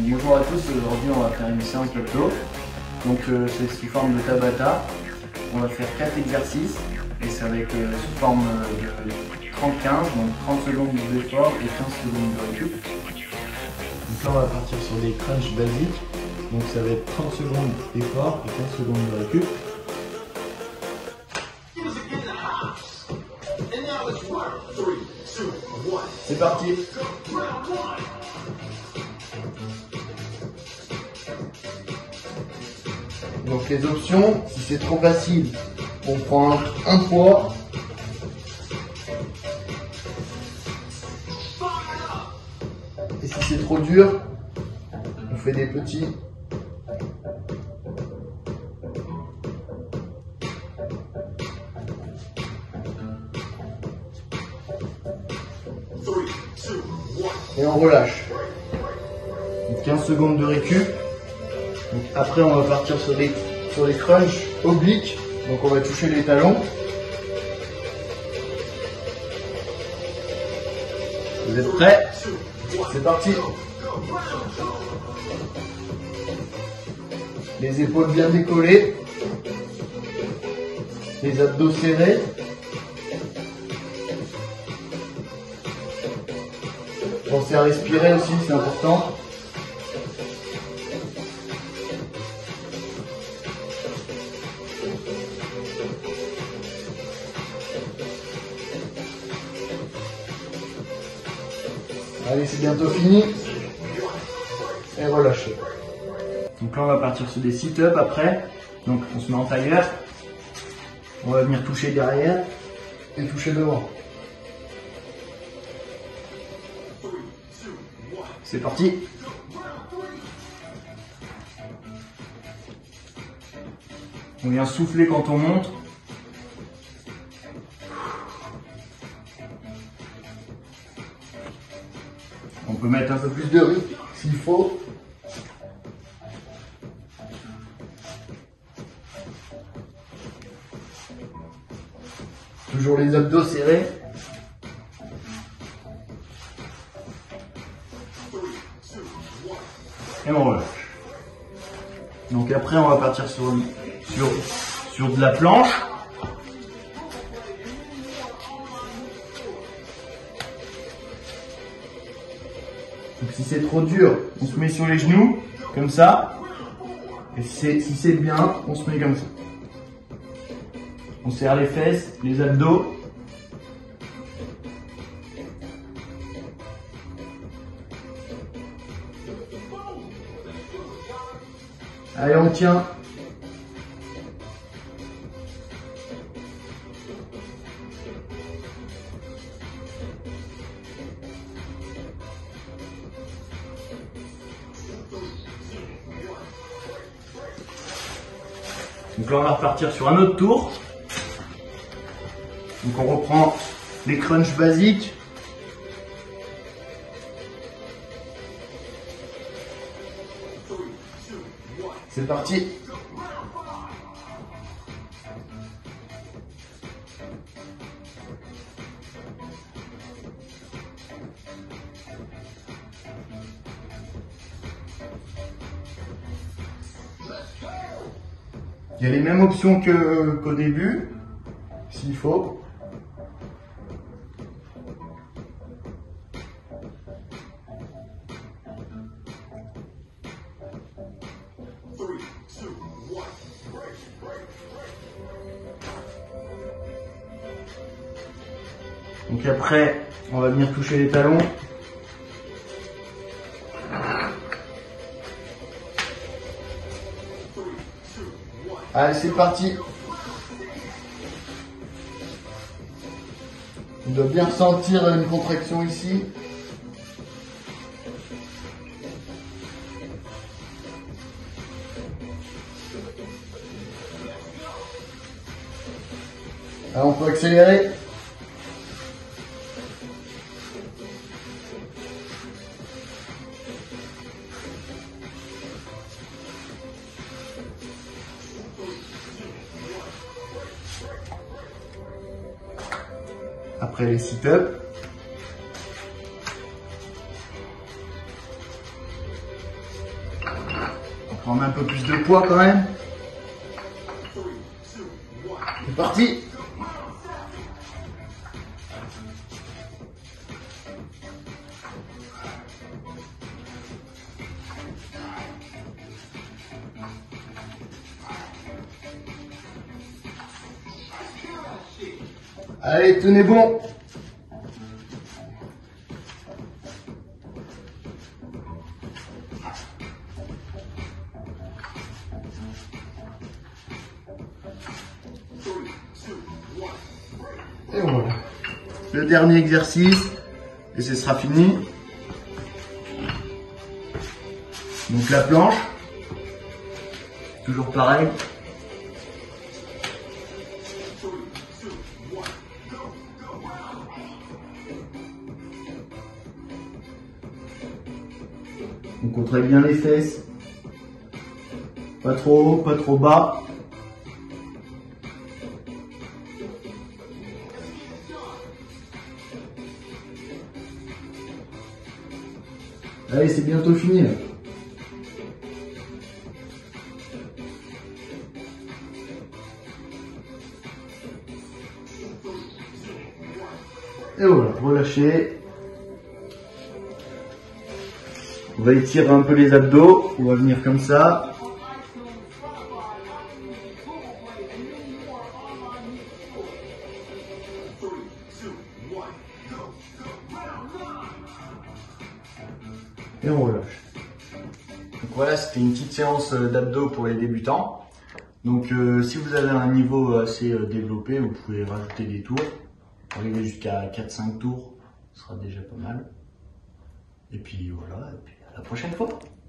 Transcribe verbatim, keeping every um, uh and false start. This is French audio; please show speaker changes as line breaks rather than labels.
Bonjour à tous, aujourd'hui on va faire une séance d'abdos. Donc euh, c'est sous forme de Tabata. On va faire quatre exercices et ça va être euh, sous forme de trente quinze, donc trente secondes d'effort et quinze secondes de récup.
Donc là on va partir sur des crunchs basiques. Donc ça va être trente secondes d'effort et quinze secondes de récup.
C'est parti. Donc les options, si c'est trop facile, on prend un, un poids. Et si c'est trop dur, on fait des petits. Et on relâche. Donc quinze secondes de récup. Donc après on va partir sur des, sur des crunchs obliques. Donc on va toucher les talons. Vous êtes prêts? C'est parti. Les épaules bien décollées. Les abdos serrés. Pensez à respirer aussi, c'est important. Allez, c'est bientôt fini. Et relâchez. Donc là, on va partir sur des sit-ups après. Donc on se met en tailleur. On va venir toucher derrière et toucher devant. C'est parti. On vient souffler quand on monte. On peut mettre un peu plus de rythme s'il faut. Toujours les abdos serrés. Et on relâche. Donc après on va partir sur, sur, sur de la planche. Donc si c'est trop dur, on se met sur les genoux, comme ça. Et si c'est bien, on se met comme ça. On serre les fesses, les abdos. Allez, on tient. Donc là, on va repartir sur un autre tour. Donc on reprend les crunchs basiques. C'est parti. Il y a les mêmes options que, qu'au début, s'il faut. Donc après, on va venir toucher les talons. Allez, c'est parti. On doit bien ressentir une contraction ici. Alors on peut accélérer. Après les sit-ups. On prend un peu plus de poids quand même. C'est parti. Allez, tenez bon. Et voilà. Le dernier exercice, et ce sera fini. Donc la planche, toujours pareil. On contracte bien les fesses. Pas trop haut, pas trop bas. Allez, c'est bientôt fini là. Et voilà, relâchez. On va étirer un peu les abdos. On va venir comme ça. Et on relâche. Donc voilà, c'était une petite séance d'abdos pour les débutants. Donc euh, si vous avez un niveau assez euh, développé, vous pouvez rajouter des tours. Arriver jusqu'à quatre cinq tours, ce sera déjà pas mal. Et puis voilà, et puis à la prochaine fois.